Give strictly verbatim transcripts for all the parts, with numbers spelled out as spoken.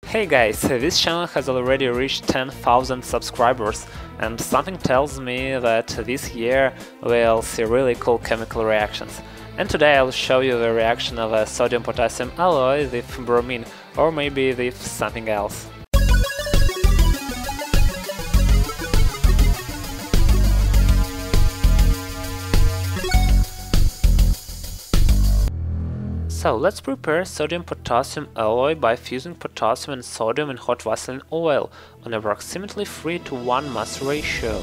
Hey guys, this channel has already reached ten thousand subscribers, and something tells me that this year we'll see really cool chemical reactions. And today I'll show you the reaction of a sodium-potassium alloy with bromine, or maybe with something else. So let's prepare sodium-potassium alloy by fusing potassium and sodium in hot Vaseline oil on approximately three to one mass ratio.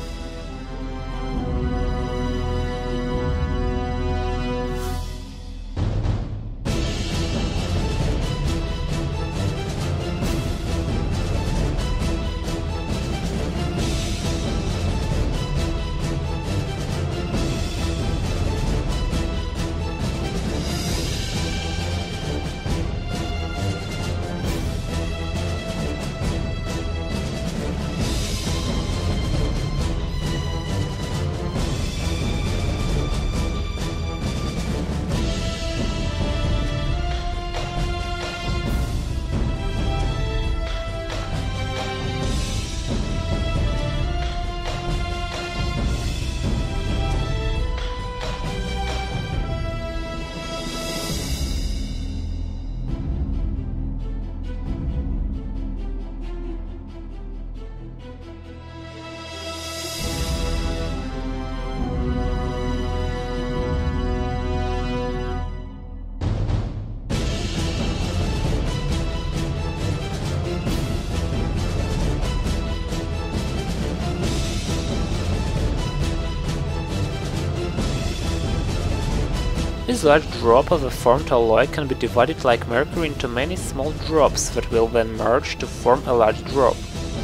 This large drop of a formed alloy can be divided like mercury into many small drops that will then merge to form a large drop.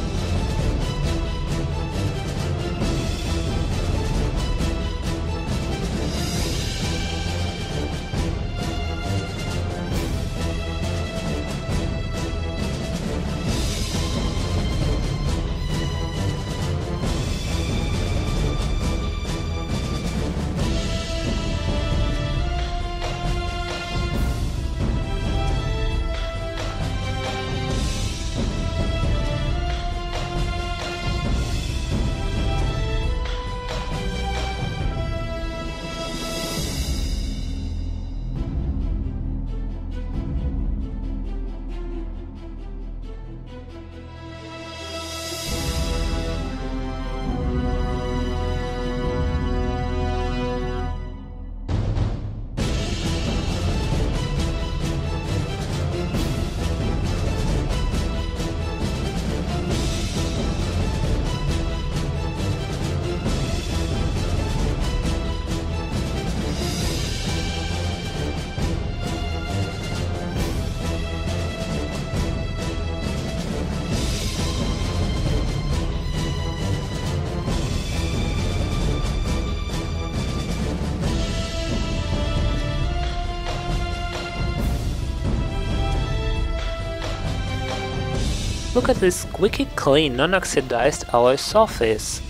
Look at this squeaky clean, non-oxidized alloy surface.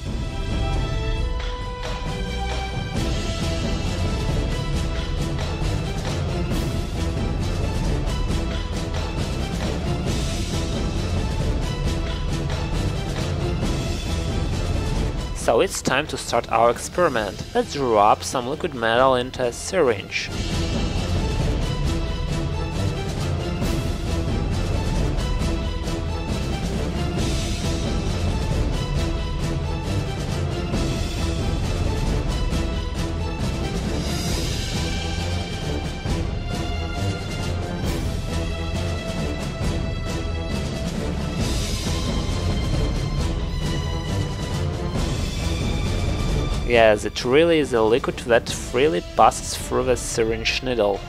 So it's time to start our experiment. Let's drop some liquid metal into a syringe. Yes, it really is a liquid that freely passes through the syringe needle.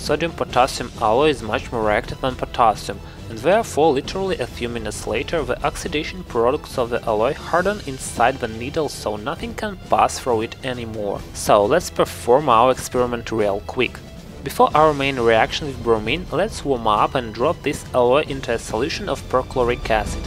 sodium-potassium alloy is much more reactive than potassium, and therefore literally a few minutes later the oxidation products of the alloy harden inside the needle, so nothing can pass through it anymore. So let's perform our experiment real quick. Before our main reaction with bromine, let's warm up and drop this alloy into a solution of perchloric acid.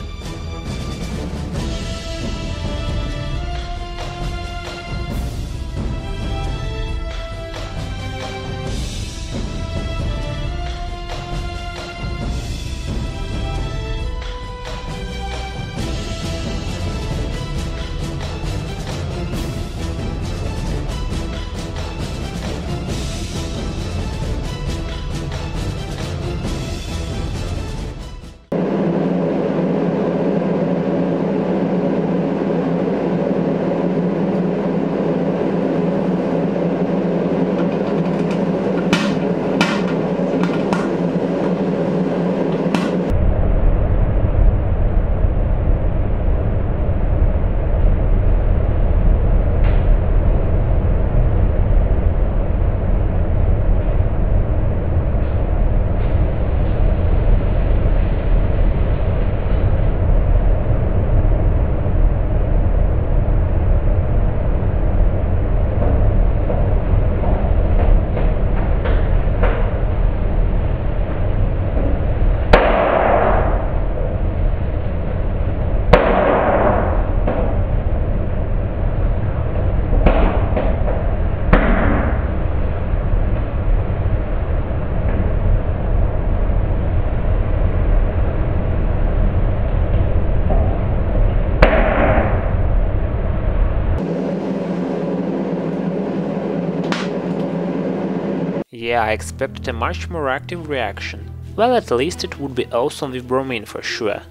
Yeah, I expected a much more active reaction. Well, at least it would be awesome with bromine for sure.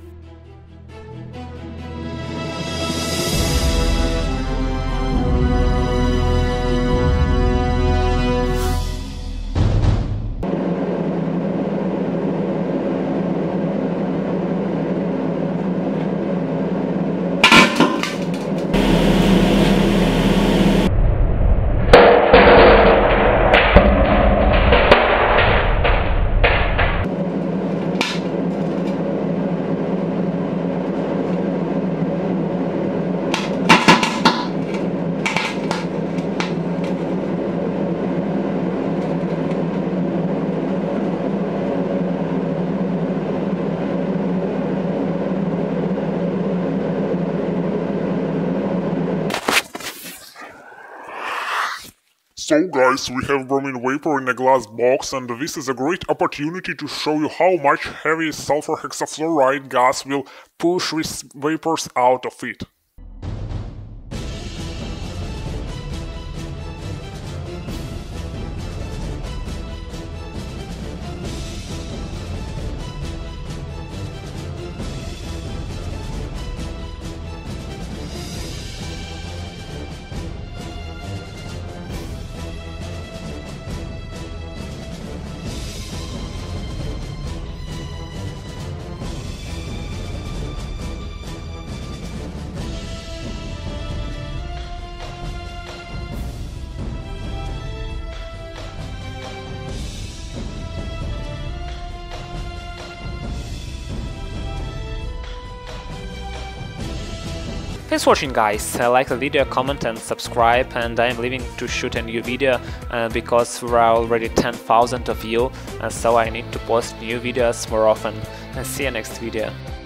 So guys, we have bromine vapor in a glass box, and this is a great opportunity to show you how much heavy sulfur hexafluoride gas will push these vapors out of it. Thanks for watching, guys. Uh, like the video, comment and subscribe, and I'm leaving to shoot a new video uh, because there are already ten thousand of you, uh, so I need to post new videos more often. Uh, see you next video.